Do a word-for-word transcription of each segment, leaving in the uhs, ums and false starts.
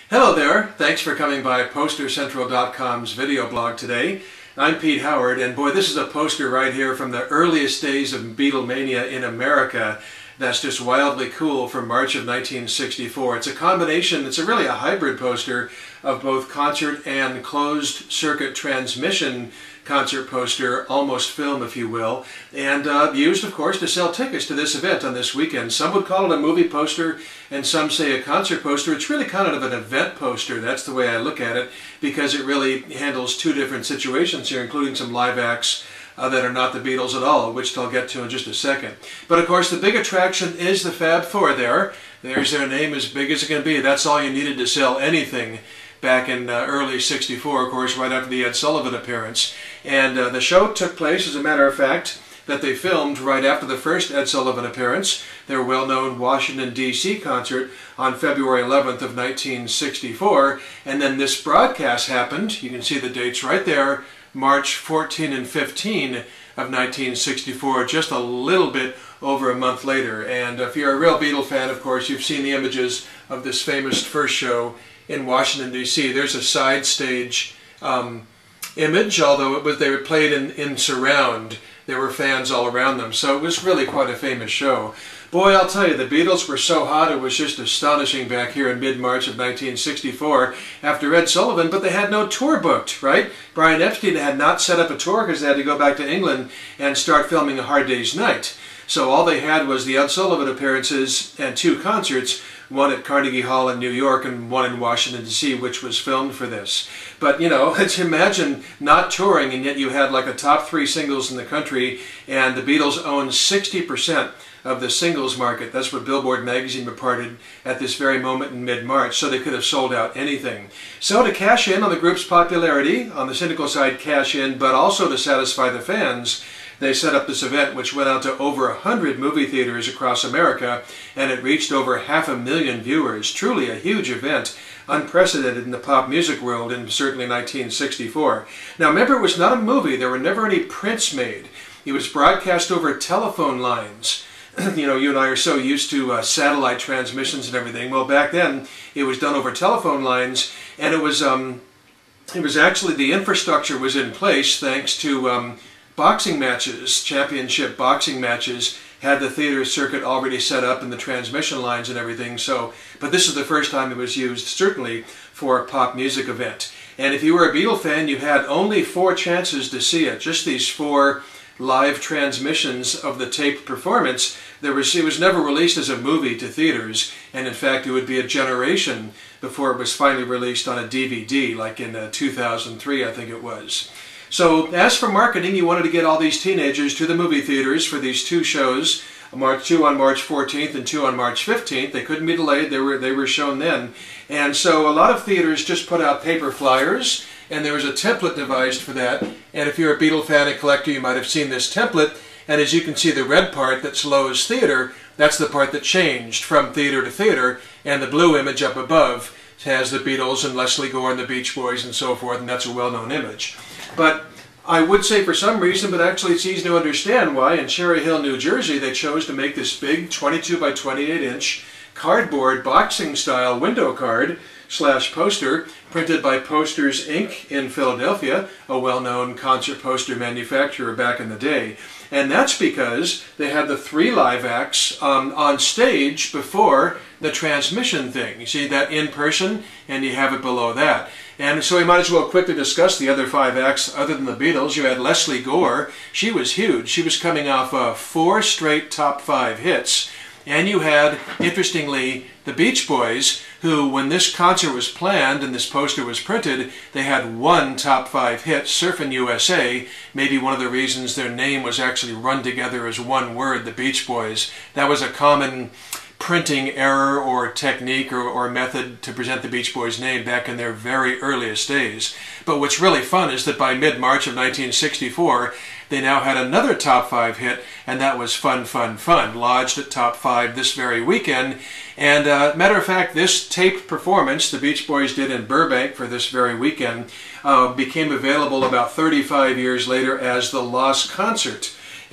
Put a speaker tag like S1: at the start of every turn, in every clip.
S1: Hello there, thanks for coming by Poster Central dot com's video blog today. I'm Pete Howard, and boy, this is a poster right here from the earliest days of Beatlemania in America that's just wildly cool from March of nineteen sixty-four. It's a combination, it's a really a hybrid poster of both concert and closed circuit transmission concert poster, almost film if you will, and uh, used of course to sell tickets to this event on this weekend. Some would call it a movie poster and some say a concert poster. It's really kind of an event poster, that's the way I look at it, because it really handles two different situations here, including some live acts Uh, that are not the Beatles at all, which I'll get to in just a second. But of course the big attraction is the Fab Four there. There's their name, as big as it can be. That's all you needed to sell anything back in uh, early sixty-four, of course, right after the Ed Sullivan appearance. And uh, the show took place, as a matter of fact, that they filmed right after the first Ed Sullivan appearance, their well-known Washington, D C concert on February eleventh of nineteen sixty-four. And then this broadcast happened, you can see the dates right there, March fourteenth and fifteenth of nineteen sixty-four, just a little bit over a month later. And if you're a real Beatle fan, of course, you've seen the images of this famous first show in Washington, D C There's a side stage um, image, although it was, they were played in, in surround. There were fans all around them, so it was really quite a famous show. Boy, I'll tell you, the Beatles were so hot, it was just astonishing back here in mid-March of nineteen sixty-four after Ed Sullivan, but they had no tour booked, right? Brian Epstein had not set up a tour because they had to go back to England and start filming A Hard Day's Night. So all they had was the Ed Sullivan appearances and two concerts, one at Carnegie Hall in New York and one in Washington, D C, which was filmed for this. But, you know, let's imagine not touring, and yet you had like a top three singles in the country, and the Beatles owned sixty percent of the singles market. That's what Billboard magazine reported at this very moment in mid-March, so they could have sold out anything. So to cash in on the group's popularity, on the cynical side cash in, but also to satisfy the fans, they set up this event which went out to over a hundred movie theaters across America, and it reached over half a million viewers. Truly a huge event, unprecedented in the pop music world in certainly nineteen sixty-four. Now remember, it was not a movie. There were never any prints made. It was broadcast over telephone lines. You know, you and I are so used to uh, satellite transmissions and everything. Well, back then it was done over telephone lines, and it was um, it was actually, the infrastructure was in place thanks to um, boxing matches, championship boxing matches, had the theater circuit already set up and the transmission lines and everything. So, but this is the first time it was used, certainly, for a pop music event. And if you were a Beatle fan, you had only four chances to see it, just these four live transmissions of the taped performance. There was, it was never released as a movie to theaters, and in fact it would be a generation before it was finally released on a D V D, like in uh, two thousand three, I think it was. So as for marketing, you wanted to get all these teenagers to the movie theaters for these two shows, March, two on March fourteenth and two on March fifteenth. They couldn't be delayed, they were, they were shown then. And so a lot of theaters just put out paper flyers, and there was a template devised for that. And if you're a Beatle fan and collector, you might have seen this template. And as you can see, the red part that's Lowe's Theater, that's the part that changed from theater to theater. And the blue image up above has the Beatles and Leslie Gore and the Beach Boys and so forth, and that's a well-known image. But I would say for some reason, but actually it's easy to understand why, in Cherry Hill, New Jersey, they chose to make this big twenty-two by twenty-eight inch cardboard boxing style window card slash poster printed by Posters Incorporated in Philadelphia, a well-known concert poster manufacturer back in the day. And that's because they had the three live acts um, on stage before the transmission thing. You see that in person, and you have it below that. And so we might as well quickly discuss the other five acts other than the Beatles. You had Leslie Gore. She was huge. She was coming off uh, four straight top five hits. And you had, interestingly, the Beach Boys, who, when this concert was planned and this poster was printed, they had one top five hit, Surfin' U S A. Maybe one of the reasons their name was actually run together as one word, the Beach Boys. That was a common printing error or technique or, or method to present the Beach Boys' name back in their very earliest days. But what's really fun is that by mid-March of nineteen sixty-four, they now had another top five hit, and that was Fun, Fun, Fun, lodged at top five this very weekend. And uh, matter of fact, this taped performance the Beach Boys did in Burbank for this very weekend uh, became available about thirty-five years later as the Lost Concert.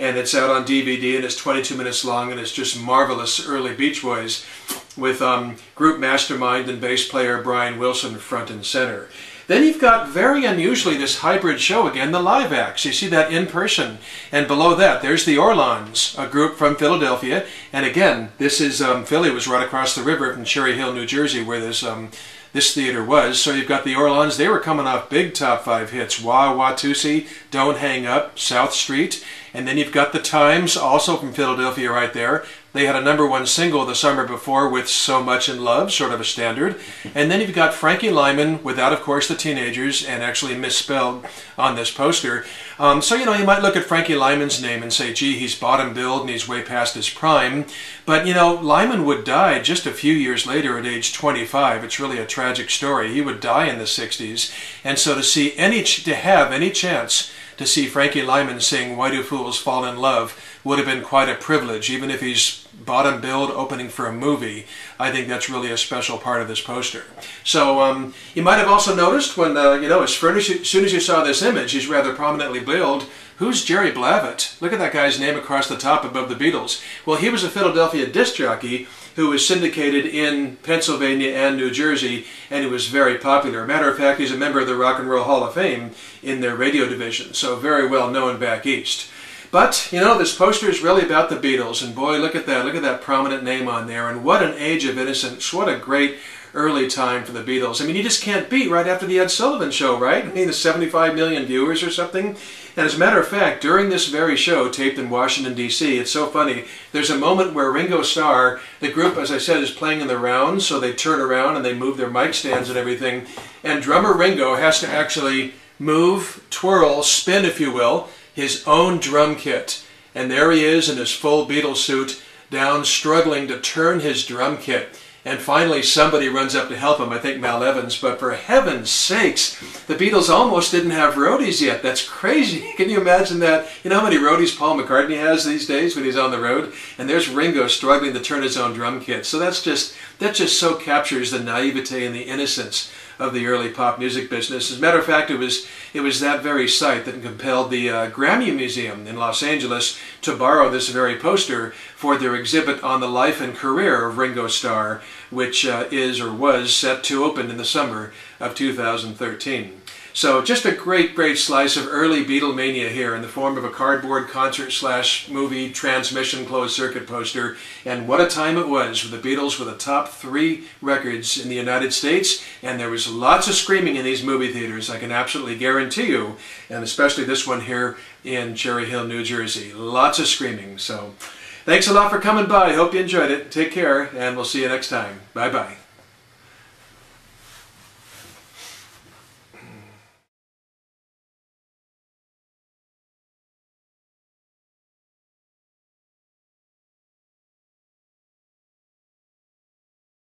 S1: and it's out on D V D, and it's twenty-two minutes long, and it's just marvelous early Beach Boys with um, group mastermind and bass player Brian Wilson front and center. Then you've got, very unusually, this hybrid show again, the live acts. You see that in person. And below that, there's the Orlons, a group from Philadelphia. And again, this is, um, Philly was right across the river from Cherry Hill, New Jersey, where this, um, this theater was. So you've got the Orlons. They were coming off big top five hits. Wah Watusi, Don't Hang Up, South Street. And then you've got the Times, also from Philadelphia right there. They had a number one single the summer before with So Much in Love, sort of a standard. And then you've got Frankie Lymon, without, of course, the teenagers, and actually misspelled on this poster. Um, so, you know, you might look at Frankie Lymon's name and say, gee, he's bottom billed and he's way past his prime. But, you know, Lymon would die just a few years later at age twenty-five. It's really a tragic story. He would die in the sixties. And so to see any, ch to have any chance to see Frankie Lymon sing Why Do Fools Fall in Love would have been quite a privilege, even if he's bottom billed opening for a movie. I think that's really a special part of this poster. So um, you might have also noticed when, uh, you know, as soon as you saw this image, he's rather prominently billed. Who's Jerry Blavat? Look at that guy's name across the top above the Beatles. Well, he was a Philadelphia disc jockey who was syndicated in Pennsylvania and New Jersey, and he was very popular. Matter of fact, he's a member of the Rock and Roll Hall of Fame in their radio division, so very well known back east. But, you know, this poster is really about the Beatles, and boy, look at that. Look at that prominent name on there, and what an age of innocence. What a great early time for the Beatles. I mean, you just can't beat right after the Ed Sullivan Show, right? I mean, the seventy-five million viewers or something. And as a matter of fact, during this very show, taped in Washington, D C, it's so funny, there's a moment where Ringo Starr, the group, as I said, is playing in the rounds, so they turn around and they move their mic stands and everything, and drummer Ringo has to actually move, twirl, spin, if you will, his own drum kit. And there he is in his full Beatles suit, down struggling to turn his drum kit. And finally somebody runs up to help him, I think Mal Evans, but for heaven's sakes, the Beatles almost didn't have roadies yet. That's crazy. Can you imagine that? You know how many roadies Paul McCartney has these days when he's on the road? And there's Ringo struggling to turn his own drum kit. So that's just, that just so captures the naivete and the innocence of the early pop music business. As a matter of fact, it was it was that very site that compelled the uh, Grammy Museum in Los Angeles to borrow this very poster for their exhibit on the life and career of Ringo Starr, which uh, is or was set to open in the summer of two thousand thirteen. So just a great, great slice of early Beatlemania here in the form of a cardboard concert slash movie transmission closed circuit poster. And what a time it was for the Beatles, with the top three records in the United States. And there was lots of screaming in these movie theaters, I can absolutely guarantee you. And especially this one here in Cherry Hill, New Jersey. Lots of screaming. So thanks a lot for coming by. Hope you enjoyed it. Take care, and we'll see you next time. Bye-bye.